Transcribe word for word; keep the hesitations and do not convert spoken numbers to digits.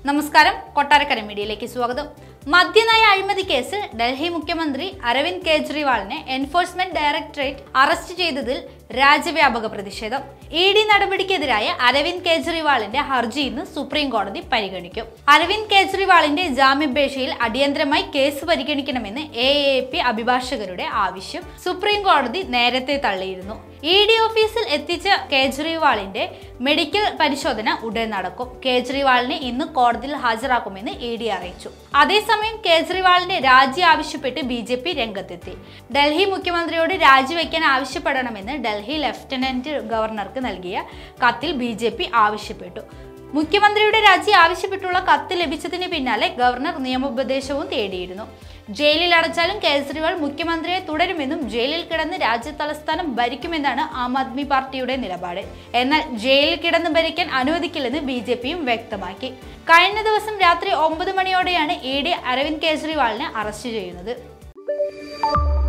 നമസ്കാരം, കൊട്ടാരക്കര മീഡിയയിലേക്ക് സ്വാഗതം. മദ്യനയ അഴിമതി കേസിൽ ഡൽഹി മുഖ്യമന്ത്രി അരവിന്ദ് കെജ്രിവാളിനെ എൻഫോഴ്സ്മെന്റ് ഡയറക്ടറേറ്റ് അറസ്റ്റ് ചെയ്തതിൽ രാജ്യവ്യാപക പ്രതിഷേധം. ഇ ഡി നടപടിക്കെതിരായ അരവിന്ദ് കെജ്രിവാളിന്റെ ഹർജി ഇന്ന് സുപ്രീം കോടതി പരിഗണിക്കും. അരവിന്ദ് കെജ്രിവാളിന്റെ ജാമ്യാപേക്ഷയിൽ അടിയന്തരമായി കേസ് പരിഗണിക്കണമെന്ന് എ എ പി അഭിഭാഷകരുടെ ആവശ്യം സുപ്രീം കോടതി നേരത്തെ തള്ളിയിരുന്നു. ഇ ഡി ഓഫീസിൽ എത്തിച്ച കെജ്രിവാളിന്റെ മെഡിക്കൽ പരിശോധന ഉടൻ നടക്കും. കെജ്രിവാളിനെ ഇന്ന് കോടതിയിൽ ഹാജരാക്കുമെന്ന് ഇ ഡി അറിയിച്ചു. അതേസമയം കെജ്രിവാളിന്റെ രാജി ആവശ്യപ്പെട്ട് ബി ജെ പി രംഗത്തെത്തി. ഡൽഹി മുഖ്യമന്ത്രിയോട് രാജിവെക്കാൻ ആവശ്യപ്പെടണമെന്ന് ഡൽഹി ലഫ്റ്റനന്റ് ഗവർണർക്ക് നൽകിയ കത്തിൽ ബി ജെ പി ആവശ്യപ്പെട്ടു. മുഖ്യമന്ത്രിയുടെ രാജി ആവശ്യപ്പെട്ടുള്ള കത്ത് ലഭിച്ചതിന് പിന്നാലെ ഗവർണർ നിയമോപദേശവും തേടിയിരുന്നു. ജയിലിൽ അടച്ചാലും കേജ്രിവാൾ മുഖ്യമന്ത്രിയെ തുടരുമെന്നും ജയിലിൽ കിടന്ന് രാജ്യ തലസ്ഥാനം ഭരിക്കുമെന്നാണ് ആം ആദ്മി പാർട്ടിയുടെ നിലപാട്. എന്നാൽ ജയിലിൽ കിടന്ന് ഭരിക്കാൻ അനുവദിക്കില്ലെന്ന് ബി ജെ പിയും വ്യക്തമാക്കി. കഴിഞ്ഞ ദിവസം രാത്രി ഒമ്പത് മണിയോടെയാണ് ഇ ഡി അരവിന്ദ് കെജ്രിവാളിനെ അറസ്റ്റ് ചെയ്യുന്നത്.